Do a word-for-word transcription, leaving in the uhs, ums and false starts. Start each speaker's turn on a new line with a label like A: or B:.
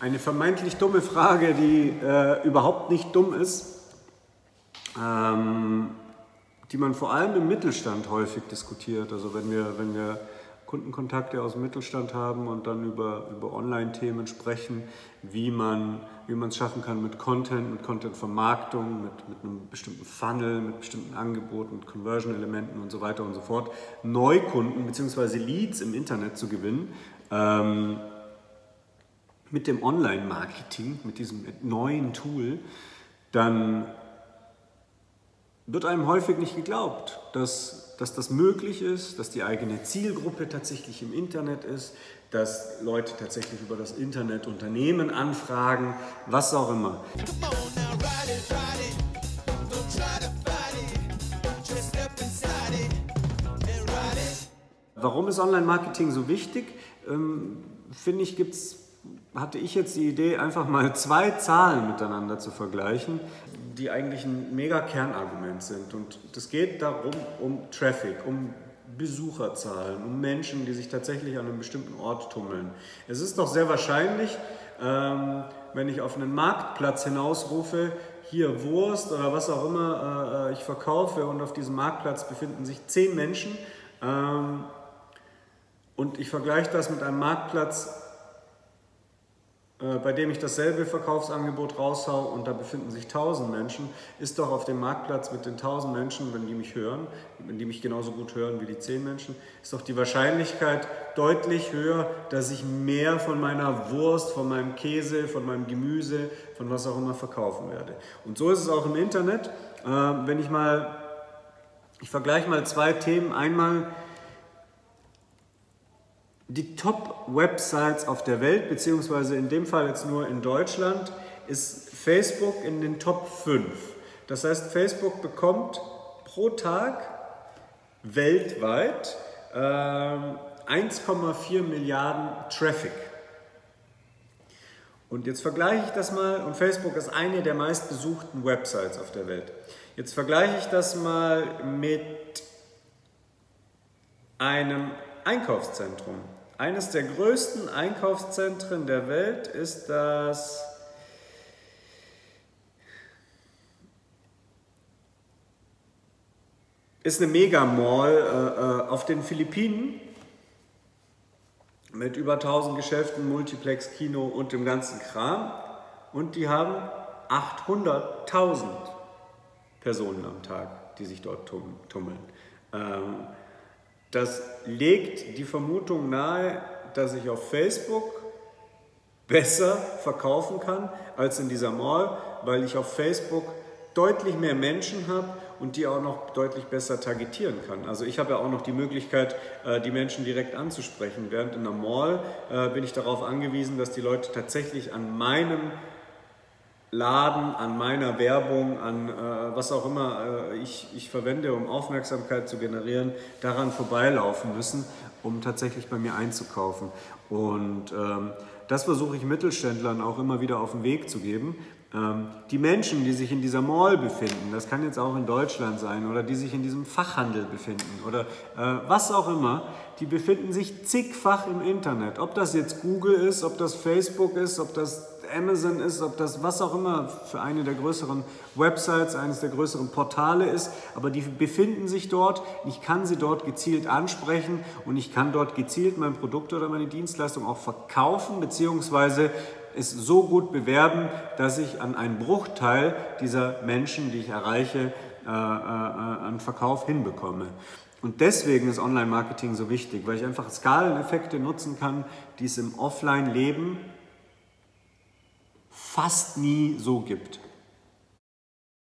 A: Eine vermeintlich dumme Frage, die äh, überhaupt nicht dumm ist, ähm, die man vor allem im Mittelstand häufig diskutiert. Also wenn wir, wenn wir Kundenkontakte aus dem Mittelstand haben und dann über, über Online-Themen sprechen, wie man wie man es schaffen kann mit Content, mit Content-Vermarktung, mit, mit einem bestimmten Funnel, mit bestimmten Angeboten, mit Conversion-Elementen und so weiter und so fort, Neukunden bzw. Leads im Internet zu gewinnen, ähm, mit dem Online-Marketing, mit diesem neuen Tool, dann wird einem häufig nicht geglaubt, dass, dass das möglich ist, dass die eigene Zielgruppe tatsächlich im Internet ist, dass Leute tatsächlich über das Internet Unternehmen anfragen, was auch immer. Warum ist Online-Marketing so wichtig? Ähm, finde ich, gibt's, hatte ich jetzt die Idee, einfach mal zwei Zahlen miteinander zu vergleichen, die eigentlich ein mega Kernargument sind. Und das geht darum, um Traffic, um Besucherzahlen, um Menschen, die sich tatsächlich an einem bestimmten Ort tummeln. Es ist doch sehr wahrscheinlich, ähm, wenn ich auf einen Marktplatz hinausrufe, hier Wurst oder was auch immer äh, ich verkaufe und auf diesem Marktplatz befinden sich zehn Menschen ähm, und ich vergleiche das mit einem Marktplatz, bei dem ich dasselbe Verkaufsangebot raushau und da befinden sich tausend Menschen, ist doch auf dem Marktplatz mit den tausend Menschen, wenn die mich hören, wenn die mich genauso gut hören wie die zehn Menschen, ist doch die Wahrscheinlichkeit deutlich höher, dass ich mehr von meiner Wurst, von meinem Käse, von meinem Gemüse, von was auch immer verkaufen werde. Und so ist es auch im Internet. Wenn ich mal, ich vergleiche mal zwei Themen, einmal die Top-Websites auf der Welt, beziehungsweise in dem Fall jetzt nur in Deutschland, ist Facebook in den Top fünf. Das heißt, Facebook bekommt pro Tag weltweit äh, eins Komma vier Milliarden Traffic. Und jetzt vergleiche ich das mal, und Facebook ist eine der meistbesuchten Websites auf der Welt. Jetzt vergleiche ich das mal mit einem Einkaufszentrum. Eines der größten Einkaufszentren der Welt ist das ist eine Megamall äh, auf den Philippinen mit über tausend Geschäften, Multiplex, Kino und dem ganzen Kram. Und die haben achthunderttausend Personen am Tag, die sich dort tummeln. Ähm, Das legt die Vermutung nahe, dass ich auf Facebook besser verkaufen kann als in dieser Mall, weil ich auf Facebook deutlich mehr Menschen habe und die auch noch deutlich besser targetieren kann. Also ich habe ja auch noch die Möglichkeit, die Menschen direkt anzusprechen. Während in der Mall bin ich darauf angewiesen, dass die Leute tatsächlich an meinem Laden, an meiner Werbung, an äh, was auch immer äh, ich, ich verwende, um Aufmerksamkeit zu generieren, daran vorbeilaufen müssen, um tatsächlich bei mir einzukaufen. Und ähm, das versuche ich Mittelständlern auch immer wieder auf den Weg zu geben. Ähm, die Menschen, die sich in dieser Mall befinden, das kann jetzt auch in Deutschland sein, oder die sich in diesem Fachhandel befinden oder äh, was auch immer, die befinden sich zigfach im Internet. Ob das jetzt Google ist, ob das Facebook ist, ob das Amazon ist, ob das was auch immer für eine der größeren Websites, eines der größeren Portale ist, aber die befinden sich dort. Ich kann sie dort gezielt ansprechen und ich kann dort gezielt mein Produkt oder meine Dienstleistung auch verkaufen, beziehungsweise es so gut bewerben, dass ich an einen Bruchteil dieser Menschen, die ich erreiche, äh, äh, an Verkauf hinbekomme. Und deswegen ist Online-Marketing so wichtig, weil ich einfach Skaleneffekte nutzen kann, die es im Offline-Leben fast nie so gibt.